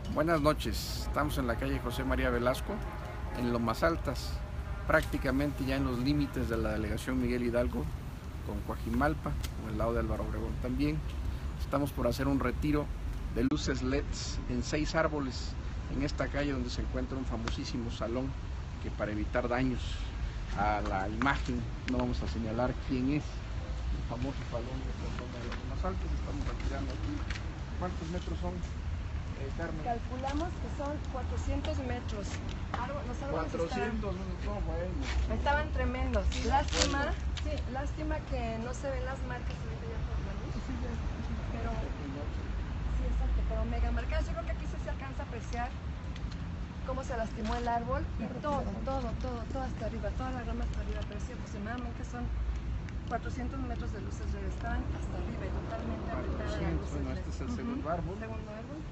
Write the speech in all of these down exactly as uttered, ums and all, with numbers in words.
Buenas noches, estamos en la calle José María Velasco, en Lomasaltas, prácticamente ya en los límites de la delegación Miguel Hidalgo, con Coajimalpa, con el lado de Álvaro Obregón también. Estamos por hacer un retiro de luces L E Ds en seis árboles en esta calle donde se encuentra un famosísimo salón que, para evitar daños a la imagen, no vamos a señalar quién es, el famoso salón de esta zona de Lomasaltas. Estamos retirando aquí. ¿Cuántos metros son? Eh, Carmen. Calculamos que son cuatrocientos metros. Árbol, los árboles cuatrocientos, estaban, no, bueno. estaban tremendos. Lástima, sí, lástima que no se ven las marcas ahorita ya por la luz. Pero, sí, exacto, pero mega marcadas. Yo creo que aquí sí se alcanza a apreciar cómo se lastimó el árbol y todo, todo, todo, todo hasta arriba, toda la rama hasta arriba. Pero sí, aproximadamente son cuatrocientos metros de luces L E D. Estaban hasta arriba y totalmente apretadas las luces Bueno, L E D. este es el segundo Uh-huh. árbol. Segundo árbol.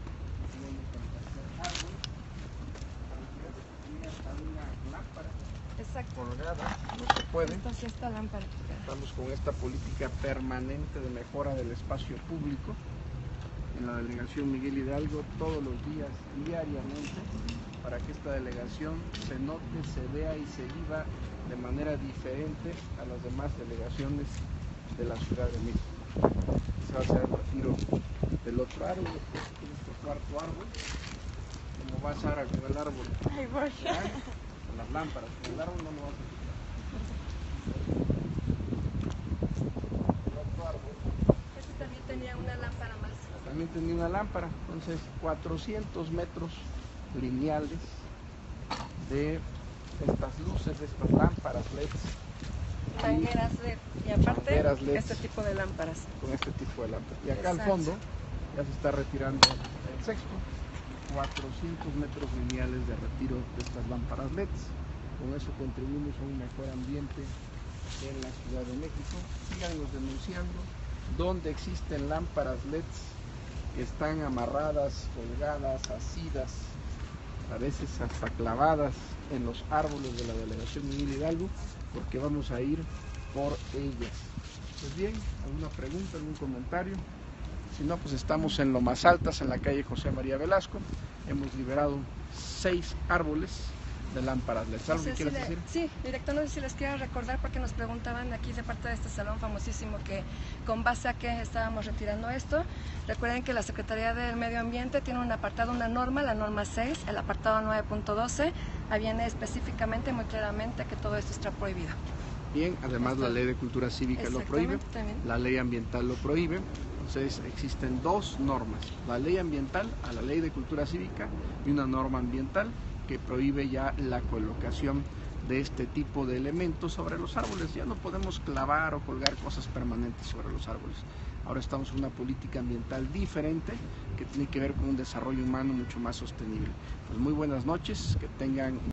Exacto. Colgada, no se puede. Entonces esta lámpara. Estamos con esta política permanente de mejora del espacio público en la delegación Miguel Hidalgo, todos los días, diariamente, para que esta delegación se note, se vea y se viva de manera diferente a las demás delegaciones de la Ciudad de México. Se va a hacer el retiro del otro árbol, este es nuestro cuarto árbol. Como va Sara con el árbol, Ahí voy. ¿verdad? Con las lámparas, con el árbol no lo vas a quitar. El otro árbol Este también tenía una lámpara más. también tenía una lámpara, entonces cuatrocientos metros lineales de estas luces, de estas lámparas L E Ds. Mangueras L E D. Y aparte, Mangueras L E Ds. este tipo de lámparas. Con este tipo de lámparas. Y acá Exacto. al fondo ya se está retirando el sexto, cuatrocientos metros lineales de retiro de estas lámparas L E Ds. Con eso contribuimos a un mejor ambiente en la Ciudad de México. Síganos denunciando donde existen lámparas L E Ds que están amarradas, colgadas, asidas, a veces hasta clavadas en los árboles de la delegación Miguel Hidalgo, porque vamos a ir por ellas. Pues bien, ¿alguna pregunta, algún comentario? Si no, pues estamos en Lomasaltas, en la calle José María Velasco. Hemos liberado seis árboles de lámparas L E Ds. ¿Algo que No sé quieras si le- decir? Sí, director, no sé si les quiero recordar porque nos preguntaban aquí de parte de este salón famosísimo que con base a qué estábamos retirando esto. Recuerden que la Secretaría del Medio Ambiente tiene un apartado, una norma, la norma seis, el apartado nueve punto doce, viene específicamente, muy claramente, que todo esto está prohibido. Bien, además la Ley de Cultura Cívica lo prohíbe, Exactamente, también. la Ley Ambiental lo prohíbe. Entonces existen dos normas, la Ley Ambiental a la Ley de Cultura Cívica y una norma ambiental que prohíbe ya la colocación de este tipo de elementos sobre los árboles. Ya no podemos clavar o colgar cosas permanentes sobre los árboles. Ahora estamos en una política ambiental diferente que tiene que ver con un desarrollo humano mucho más sostenible. Pues muy buenas noches, que tengan